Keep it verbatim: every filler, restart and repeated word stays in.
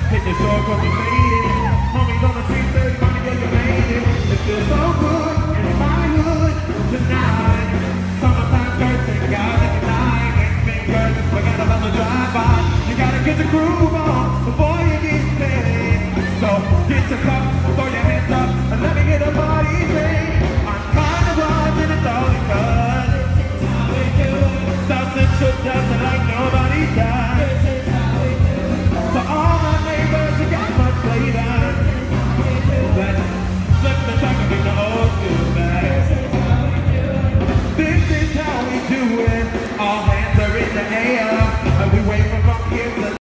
Hit the shore cause we made it. Homies on the street say, money, yeah, you made it. It feels so good in my hood tonight. Summertime skirts and guys at the night. Ain't fingers, we got a love to drive by. You gotta get the groove on before